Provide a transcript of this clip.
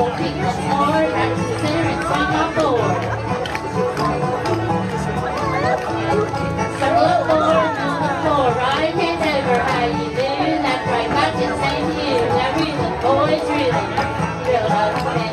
board, kick the floor, back to the center and swing on board. Circle up forward on the floor, right hand over, how you do? That's right, gotcha, same to you. Now reeling, boys reeling, reel it up,